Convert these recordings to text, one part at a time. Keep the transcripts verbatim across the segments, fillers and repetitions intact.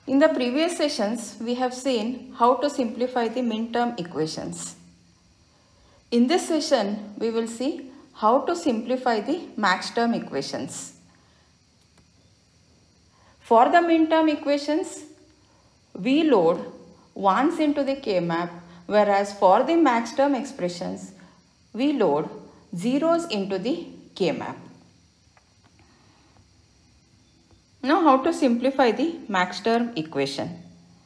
In the previous sessions, we have seen how to simplify the min-term equations. In this session, we will see how to simplify the max-term equations. For the min-term equations, we load ones into the K-map, whereas for the max-term expressions, we load zeros into the K-map. Now, how to simplify the max-term equation?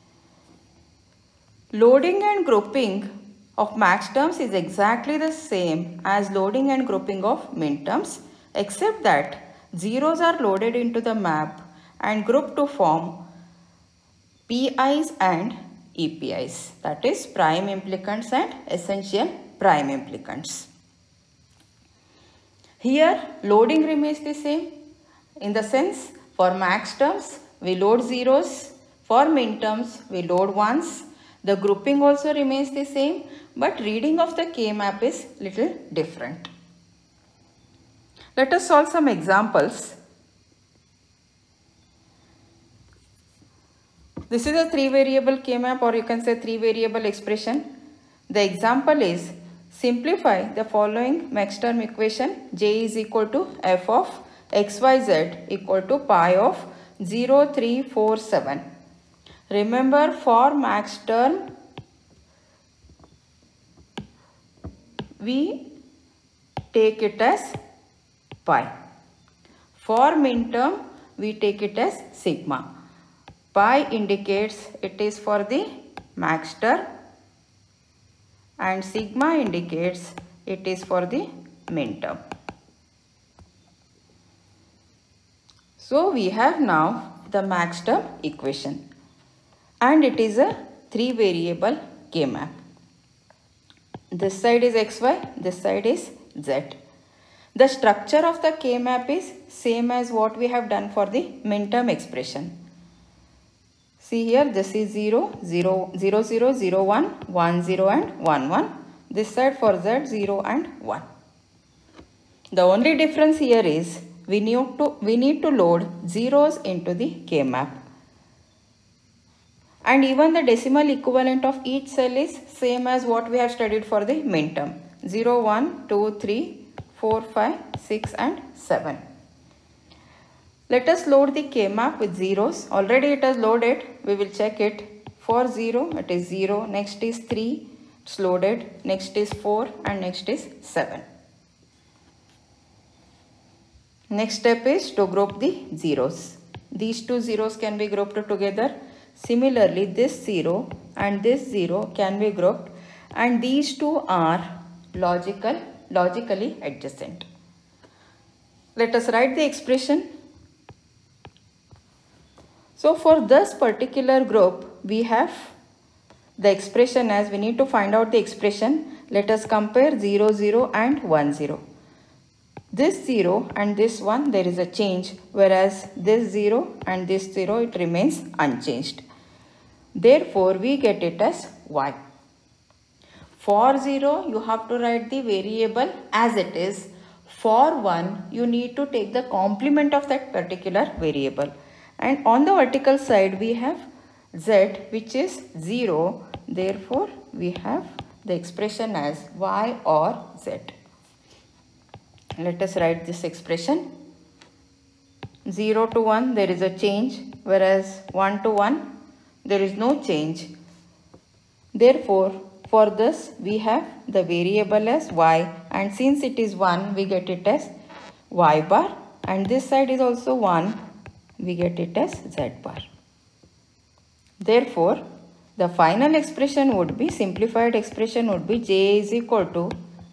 Loading and grouping of max terms is exactly the same as loading and grouping of min terms, except that zeros are loaded into the map and grouped to form P Is and E P Is, that is prime implicants and essential prime implicants. Here loading remains the same in the sense for max terms we load zeros, for min terms we load ones. The grouping also remains the same, but reading of the K-map is little different. Let us solve some examples. This is a three variable K-map, or you can say three variable expression. The example is simplify the following max term equation. J is equal to f of xyz equal to pi of zero, three, four, seven. Remember, for max term we take it as pi. For min term we take it as sigma. Pi indicates it is for the max term and sigma indicates it is for the min term. So we have now the max term equation, and it is a three variable K-map. This side is xy, this side is z. The structure of the K-map is same as what we have done for the min-term expression. See here, this is zero, zero, zero, zero, zero, one, one, zero and one, one. This side for z, zero and one. The only difference here is we need to, we need to load zeros into the K-map. And even the decimal equivalent of each cell is same as what we have studied for the min term. zero, one, two, three, four, five, six and seven. Let us load the K-map with zeros. Already it is loaded. We will check it. For zero, it is zero. Next is three. It's loaded. Next is four and next is seven. Next step is to group the zeros. These two zeros can be grouped together. Similarly, this zero and this zero can be grouped, and these two are logical, logically adjacent. Let us write the expression. So for this particular group, we have the expression as we need to find out the expression. Let us compare zero, zero and one, zero. This zero and this one, there is a change, whereas this zero and this zero, it remains unchanged. Therefore, we get it as y. For zero, you have to write the variable as it is. For one, you need to take the complement of that particular variable. And on the vertical side, we have z, which is zero. Therefore, we have the expression as y or z. Let us write this expression. zero to one, there is a change, whereas one to one, there is no change. Therefore, for this, we have the variable as y, and since it is one, we get it as y bar, and this side is also one, we get it as z bar. Therefore, the final expression would be, simplified expression would be j is equal to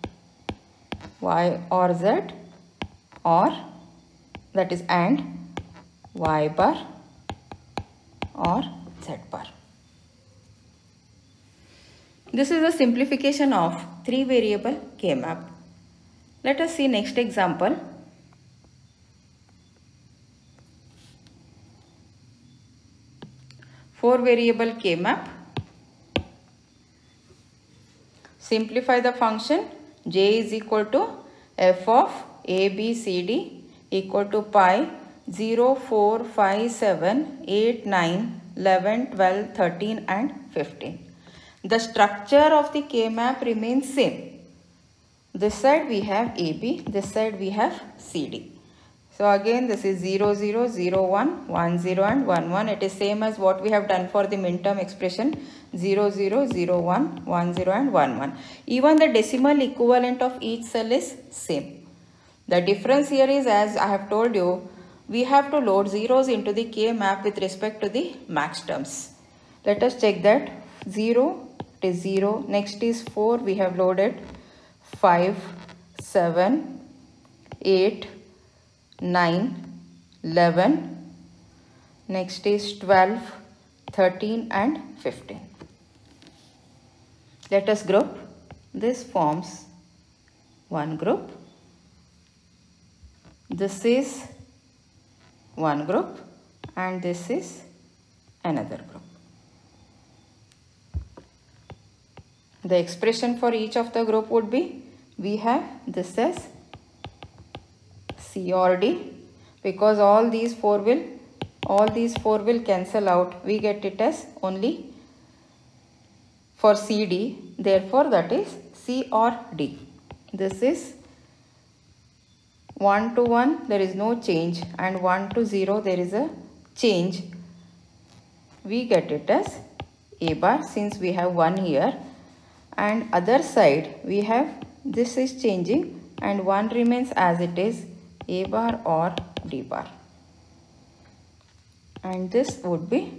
y or z, or that is and y bar or z bar. This is a simplification of three variable K-map. Let us see next example. Four variable K-map. Simplify the function. J is equal to f of a, b, c, d equal to pi zero, four, five, seven, eight, nine, eleven, twelve, thirteen and fifteen. The structure of the K-map remains same. This side we have A B, this side we have C D. So again this is zero, zero, zero, one, one, zero and one, one. It is same as what we have done for the minterm expression zero, zero, zero, one, one, zero and one, one. Even the decimal equivalent of each cell is same. The difference here is, as I have told you, we have to load zeros into the K map with respect to the max terms. Let us check that. zero, it is zero. Next is four, we have loaded five, seven, eight, nine, eleven. Next is twelve, thirteen and fifteen. Let us group. This forms one group. This is one group and this is another group. The expression for each of the group would be, we have this as C or D, because all these four will all these four will cancel out. We get it as only for C D, therefore that is C or D. This is one to one, there is no change, and one to zero there is a change. We get it as A bar since we have one here, and other side we have this is changing and one remains as it is, A bar or D bar. And this would be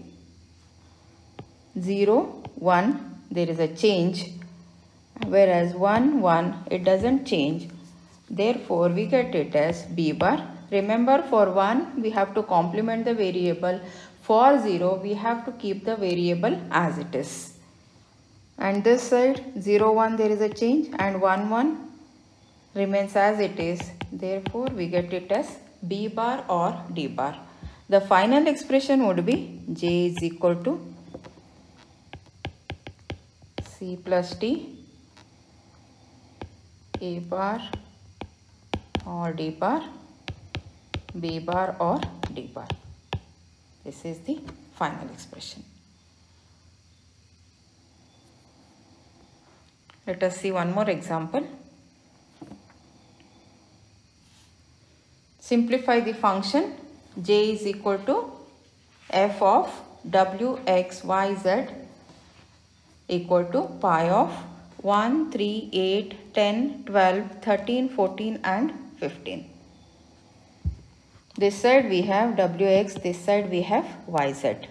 zero, one, there is a change, whereas one, one, it doesn't change. Therefore, we get it as B bar. Remember, for one, we have to complement the variable. For zero, we have to keep the variable as it is. And this side, zero, one, there is a change, and one, one remains as it is. Therefore, we get it as B bar or D bar. The final expression would be J is equal to C plus D, A bar or D bar, B bar or D bar. This is the final expression. Let us see one more example. Simplify the function. J is equal to f of w, x, y, z equal to pi of one, three, eight, ten, twelve, thirteen, fourteen and fifteen. This side we have wx, this side we have yz.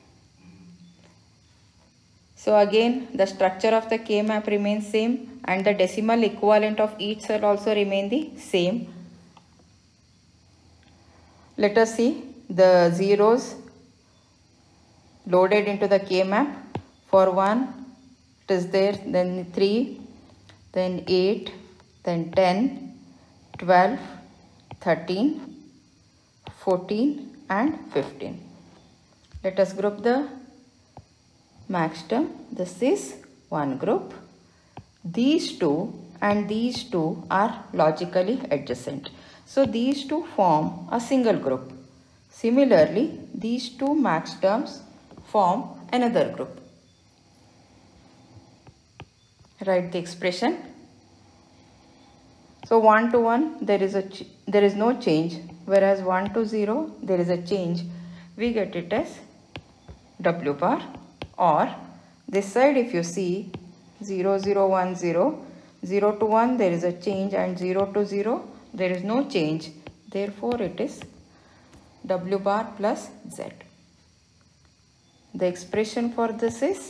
So again the structure of the K map remains same and the decimal equivalent of each cell also remain the same. Let us see the zeros loaded into the K map. For one it is there, then three, then eight, then ten, twelve, thirteen, fourteen and fifteen. Let us group the max term. This is one group. These two and these two are logically adjacent. So these two form a single group. Similarly, these two max terms form another group. Write the expression. So one to one there is a there is no change, whereas one to zero there is a change. We get it as W bar, or this side if you see zero, zero, one, zero, zero to one there is a change and zero to zero there is no change. Therefore it is W bar plus Z. The expression for this is,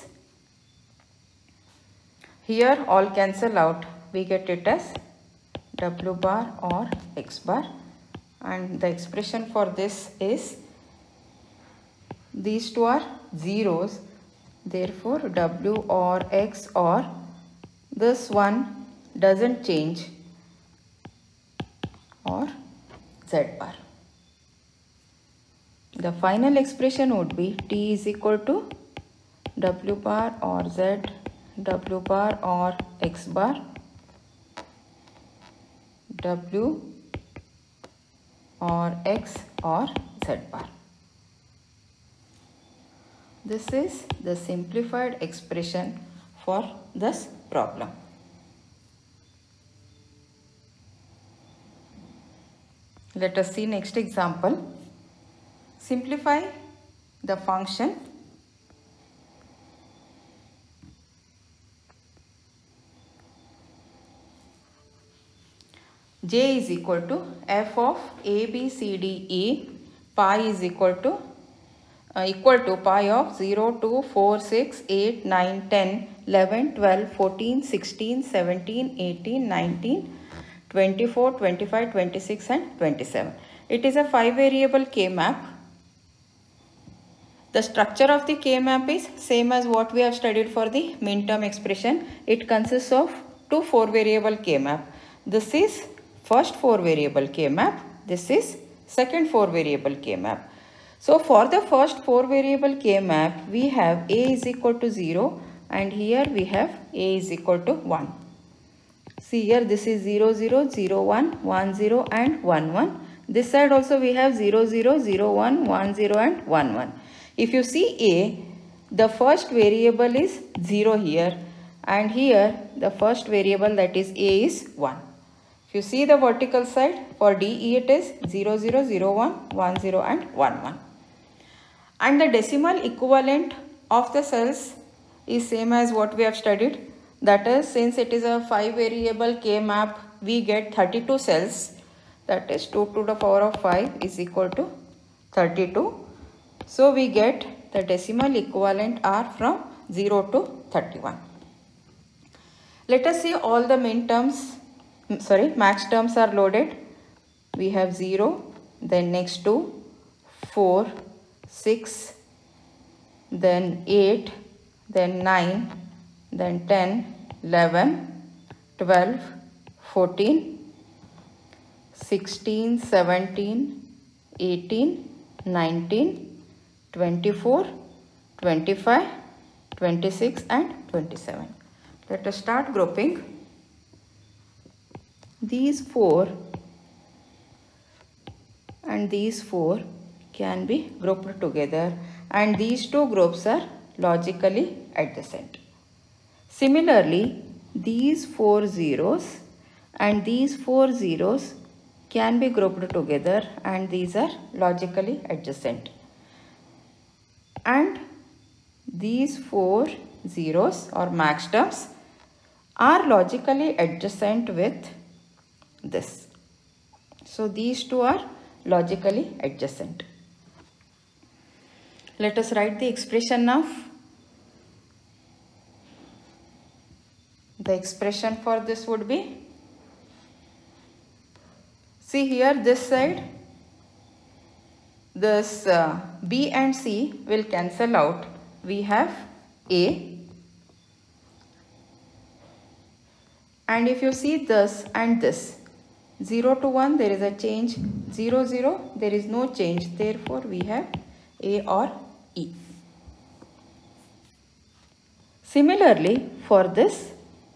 here all cancel out, we get it as W bar or X bar, and the expression for this is, these two are zeros, therefore W or X or this one doesn't change, or Z bar. The final expression would be T is equal to W bar or Z, W bar or X bar, W or X or Z bar. This is the simplified expression for this problem. Let us see next example. Simplify the function j is equal to f of a, b, c, d, e. Pi is equal to uh, equal to pi of zero, two, four, six, eight, nine, ten, eleven, twelve, fourteen, sixteen, seventeen, eighteen, nineteen, twenty-four, twenty-five, twenty-six and twenty-seven. It is a five variable K-map. The structure of the K-map is same as what we have studied for the min-term expression. It consists of two four variable K-map. This is first four variable K-map. This is second four variable K-map. So for the first four variable K-map, we have a is equal to zero and here we have a is equal to one. See here, this is zero, zero, zero, one, one, zero and one, one. This side also we have zero, zero, zero, one, one, zero and one, one. If you see a, the first variable is zero here and here the first variable, that is a, is one. If you see the vertical side, for D E it is zero, zero, zero, one, one, zero and one, one. And the decimal equivalent of the cells is same as what we have studied. That is, since it is a five variable K-map, we get thirty-two cells. That is two to the power of five is equal to thirty-two. So we get the decimal equivalent are from zero to thirty-one. Let us see all the min terms, sorry, max terms are loaded. We have zero, then next two, four, six, then eight, then nine, then ten, eleven, twelve, fourteen, sixteen, seventeen, eighteen, nineteen, twenty-four, twenty-five, twenty-six and twenty-seven. Let us start grouping. These four and these four can be grouped together and these two groups are logically adjacent. Similarly, these four zeros and these four zeros can be grouped together and these are logically adjacent. And these four zeros or max terms are logically adjacent with this. So these two are logically adjacent. Let us write the expression now. The expression for this would be, see here this side, this uh, B and C will cancel out. We have A, and if you see this and this, zero to one there is a change, zero, zero there is no change, therefore we have A or E. Similarly, for this,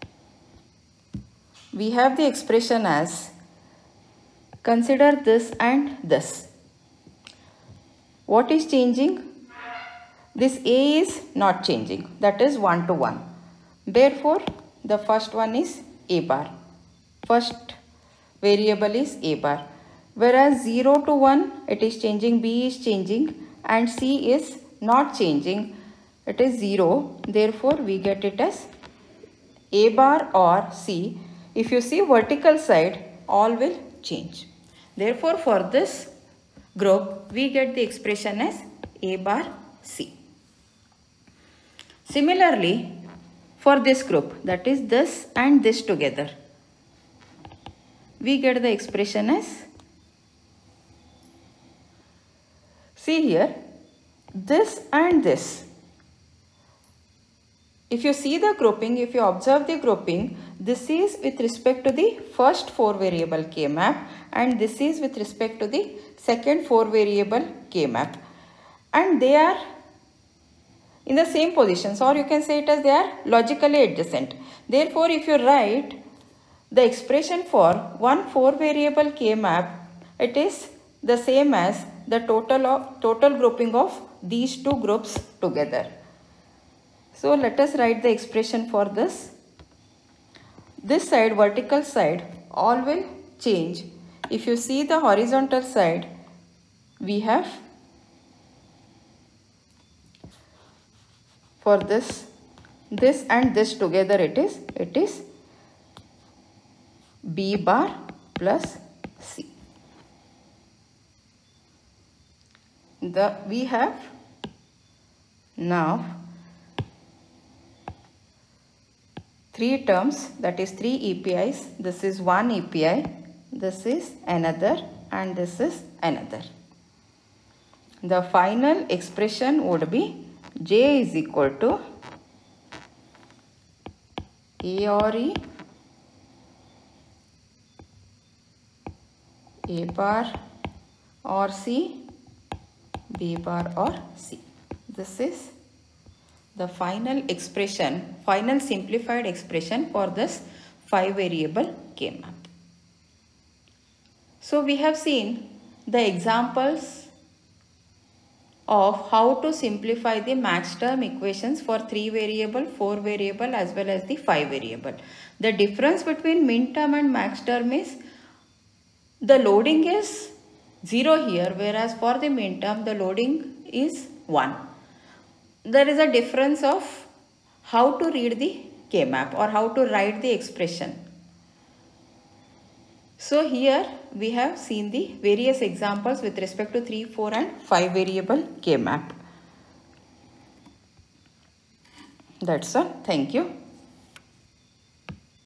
we have the expression as, consider this and this. What is changing? This A is not changing, that is one to one. Therefore, the first one is A bar. First variable is A bar. Whereas zero to one, it is changing, B is changing and C is not changing. It is zero. Therefore, we get it as A bar or C. If you see vertical side, all will change. Therefore, for this group, we get the expression as A bar C. Similarly, for this group, that is this and this together, we get the expression as, see here, this and this. If you see the grouping, if you observe the grouping, this is with respect to the first four variable K-map and this is with respect to the second four variable K-map. And they are in the same positions, or you can say it as they are logically adjacent. Therefore, if you write the expression for one four variable K-map, it is the same as the total of total grouping of these two groups together. So let us write the expression for this. This side, vertical side, all will change. If you see the horizontal side, we have for this, this and this together it is, it is B bar plus C. The, we have now three terms, that is three E P Is. This is one E P I, this is another, and this is another. The final expression would be J is equal to A or E, A bar or C, B bar or C. This is the final expression, final simplified expression for this five variable K-map. So we have seen the examples of how to simplify the max term equations for three variable, four variable as well as the five variable. The difference between min term and max term is the loading is zero here, whereas for the min term the loading is one. There is a difference of how to read the K-map or how to write the expression. So here we have seen the various examples with respect to three, four and five variable K-map. That's all. Thank you.